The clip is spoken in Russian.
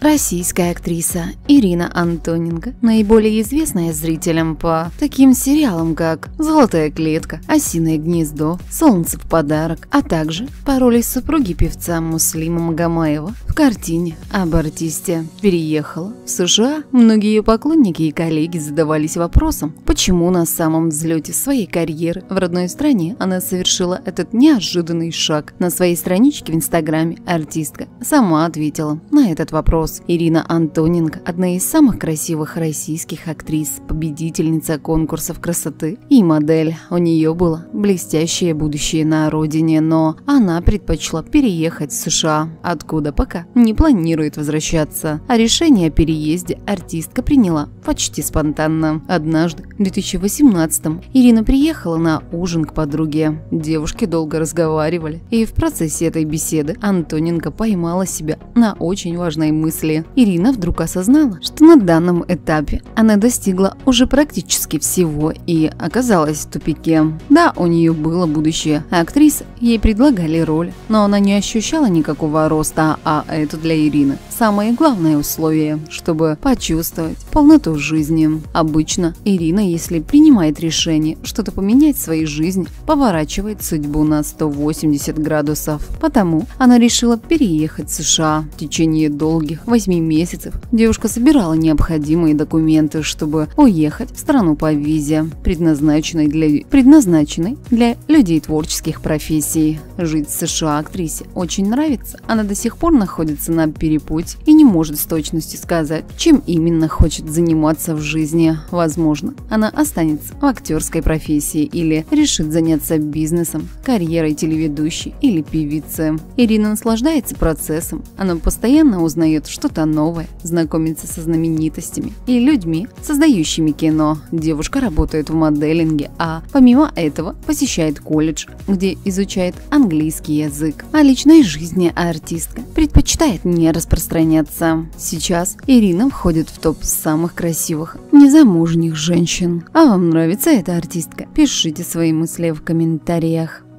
Российская актриса Ирина Антоненко, наиболее известная зрителям по таким сериалам, как «Золотая клетка», «Осиное гнездо», «Солнце в подарок», а также по роли супруги певца Муслима Магомаева в картине об артисте, переехала в США. Многие ее поклонники и коллеги задавались вопросом, почему на самом взлете своей карьеры в родной стране она совершила этот неожиданный шаг. На своей страничке в Инстаграме артистка сама ответила на этот вопрос. Ирина Антоненко – одна из самых красивых российских актрис, победительница конкурсов красоты и модель. У нее было блестящее будущее на родине, но она предпочла переехать в США, откуда пока не планирует возвращаться. А решение о переезде артистка приняла почти спонтанно. Однажды, в 2018-м, Ирина приехала на ужин к подруге. Девушки долго разговаривали, и в процессе этой беседы Антоненко поймала себя на очень важной мысли. Ирина вдруг осознала, что на данном этапе она достигла уже практически всего и оказалась в тупике. Да, у нее было будущее, актриса, ей предлагали роль, но она не ощущала никакого роста, а это для Ирины самое главное условие, чтобы почувствовать полноту жизни. Обычно Ирина, если принимает решение что-то поменять в своей жизни, поворачивает судьбу на 180 градусов. Потому она решила переехать в США. В течение долгих 8 месяцев девушка собирала необходимые документы, чтобы уехать в страну по визе, предназначенной для людей творческих профессий. Жить в США актрисе очень нравится. Она до сих пор находится на перепутье и не может с точностью сказать, чем именно хочет заниматься в жизни. Возможно, она останется в актерской профессии или решит заняться бизнесом, карьерой телеведущей или певицы. Ирина наслаждается процессом. Она постоянно узнает что-то новое, знакомится со знаменитостями и людьми, создающими кино. Девушка работает в моделинге, а помимо этого посещает колледж, где изучает английский язык. О личной жизни артистка предпочитает не распространяться. Сейчас Ирина входит в топ самых красивых незамужних женщин. А вам нравится эта артистка? Пишите свои мысли в комментариях.